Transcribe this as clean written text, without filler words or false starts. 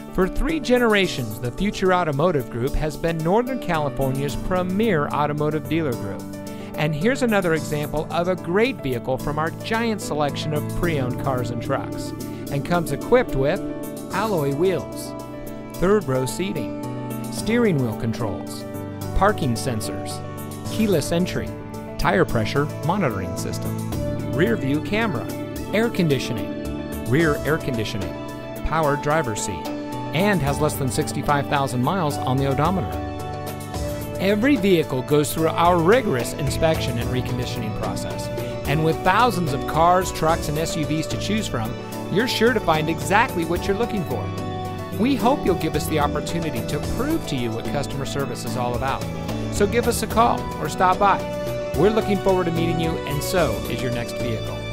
For 3 generations, the Future Automotive Group has been Northern California's premier automotive dealer group. And here's another example of a great vehicle from our giant selection of pre-owned cars and trucks, and comes equipped with alloy wheels, third-row seating, steering wheel controls, parking sensors, keyless entry, tire pressure monitoring system, rear view camera, air conditioning, rear air conditioning, power driver's seat, and has less than 65,000 miles on the odometer. Every vehicle goes through our rigorous inspection and reconditioning process, and with thousands of cars, trucks, and SUVs to choose from, you're sure to find exactly what you're looking for. We hope you'll give us the opportunity to prove to you what customer service is all about. So give us a call or stop by. We're looking forward to meeting you, and so is your next vehicle.